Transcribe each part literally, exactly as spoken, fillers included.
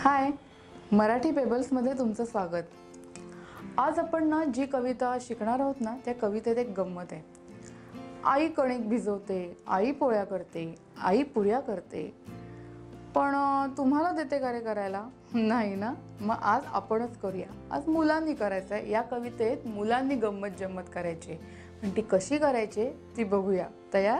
हाय, मराठी पेबल्समध्ये तुमचं स्वागत। आज आपण ना जी कविता शिकणार आहोत ना त्या कवितेत एक गंमत आहे। आई कणिक भिजवते, आई पोळ्या करते, आई पुऱ्या करते, पण तुम्हाला देते का रे करायला? नाही ना, मग आज आपणच करूया। आज मुलांनी करायचं आहे। या कवितेत मुलांनी गंमत जम्मत करायची, पण ती कशी करायची ती बघूया। तयार?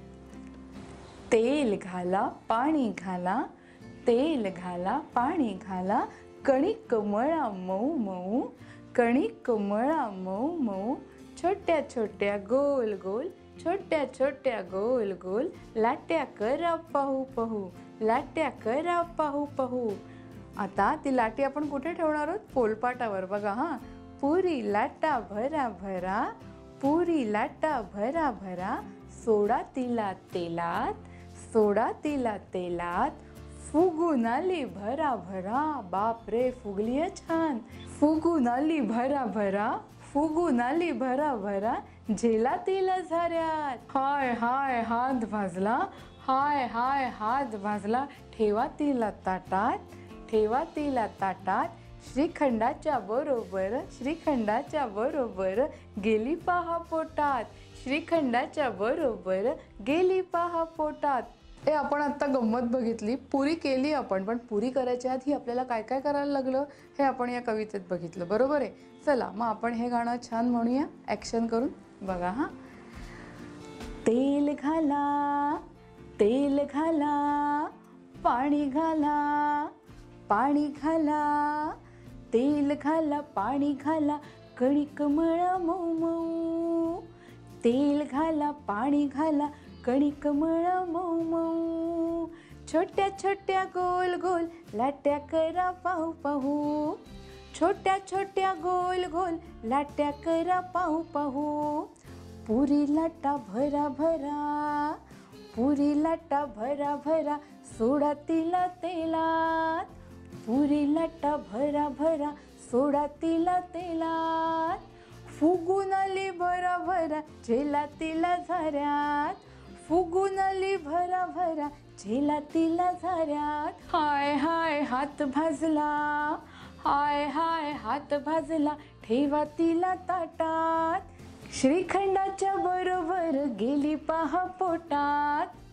तेल घाला, पाणी घाला, तेल घाला, पाणी घाला, कणिक मळा मऊ मऊ, कणिक मळा मऊ मऊ, छोट्या छोट्या गोल गोल, छोट्या छोट्या गोल गोल, लाट्या करा पाहू पाहू, लाट्या करा पाहू पाहू। आता ती लाटी आपण कुठे ठेवणार आहोत? पोलपाटावर। बघा हा, पुरी लाटा भरा भरा, पुरी लाटा भरा भरा, सोडा तिला तेलात, सोडा तिला तेलात, फुगून आली भरा भरा, बाप रे फुगली छान, फुगून आली भरा भरा, फुगून आली भरा भरा, झेला तिला झऱ्यात, हाय हाय हात भाजला, हाय हाय हात भाजला, ठेवा तिला ताटात, ठेवा तिला ताटात, श्रीखंडाच्या बरोबर, श्रीखंडाच्या बरोबर, गेली पहा पोटात, श्रीखंडाच्या बरोबर, गेली पहा पोटात। हे आपण आता गंमत बघितली, पुरी केली आपण, पण पुरी करायच्या आधी आपल्याला काय काय करायला लागलं हे आपण या कवितेत बघितलं, बरोबर आहे? चला मग आपण हे गाणं छान म्हणूया ॲक्शन करून। बघा हा, तेल घाला, तेल घाला, पाणी घाला, पाणी घाला, तेल घाला, पाणी घाला, कणिक मळा मऊ मऊ, तेल घाला, पाणी घाला, कणिक मळा मऊ मऊ, छोट्या छोट्या गोल गोल, लाट्या करा पाहू पाहू, छोट्या छोट्या गोल गोल, लाट्या करा पाहू पाहू, पुरी लाटा भरा भरा, पुरी लाटा भरा भरा, सोडा तिला तेलात, पुरी लाटा भरा भरा, सोडा तिला तेलात, फुगून आली भरा भरा, झेला तिला झऱ्यात, फुगून आली भरा भरा, झेला तिला झऱ्यात, हाय हाय हात भाजला, हाय हाय हात भाजला, ठेवा तिला ताटात, श्रीखंडाच्या बरोबर, गेली पहा पोटात,